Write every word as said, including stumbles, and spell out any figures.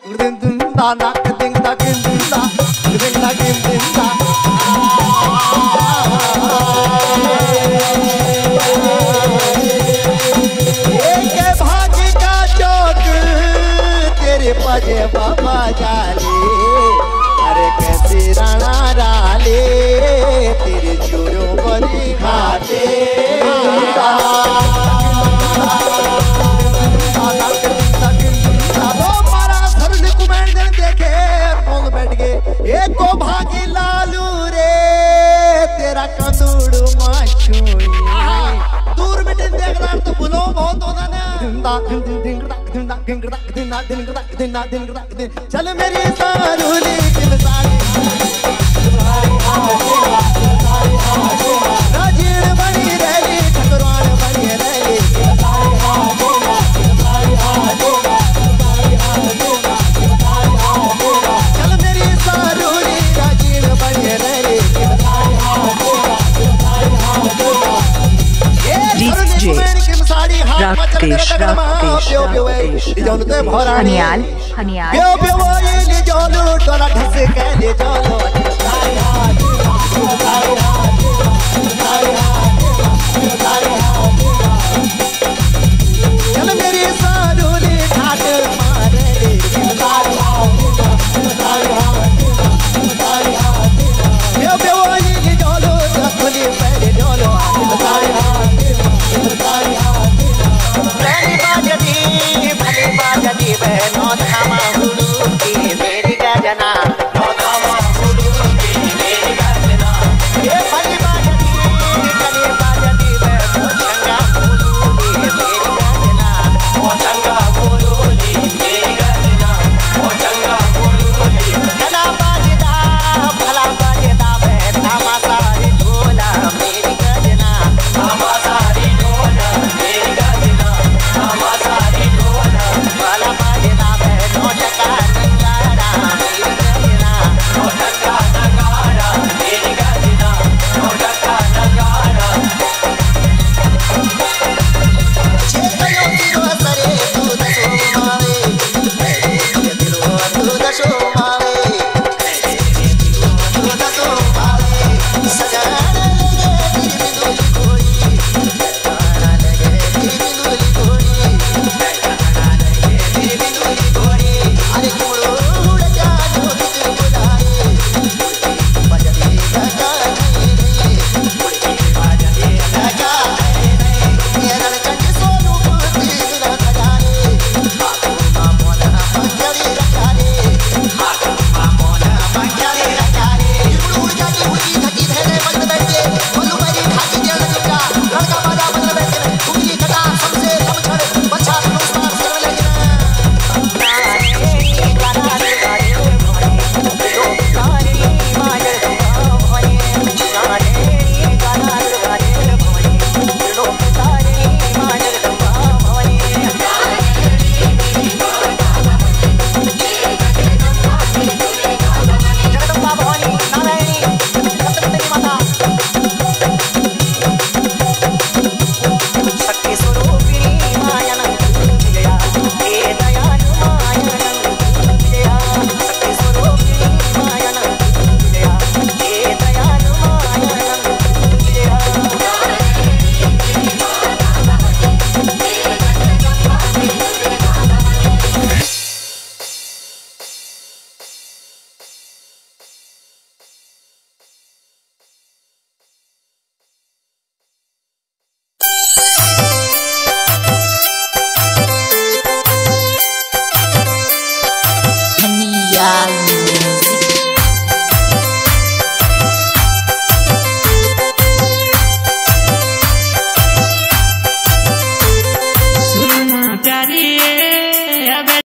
दिन दिन दा नाक दिन दा दिन दिन दा दिन दा दिन दिन दा एक भाग का चौक तेरे बजे बाबा जाले अरे कैसे राणा डाले तेरे चोरों बनी खाते एक को भागी लालू रे तेरा कंदूड़ माछुई दूर बेटे देख रहा तो बोलो बहुत होता ना दिंदा दिन दिन दिंदा दिन दिन दिन दिन दिन दिन चल मेरी सारूली दिल सारी राजीड़ बनी रही ठकुरान बनी रही Rakesh, Rakesh, Rakesh, हनियाल हनियाल प्यो प्यो ये ले जोलो टोला ढस के ले जोलो चल मेरी सारूली ठाट मार ले प्यो प्यो ये ले जोलो टोली पहले जोलो बहनों थामा हुडू की मेरी गजना नो थामा हुडू की मेरी गजना ये भली बाजती कली बाजती बहनों चंगा हुडू की मेरी गजना ओ चंगा हुडू की मेरी गजना ओ चंगा हुडू की गना बाजदा भला बाजदा बहन थामा सारी ढोला मेरी गजना थामा सारी ढोला मेरी गजना थामा सारी ढोला भला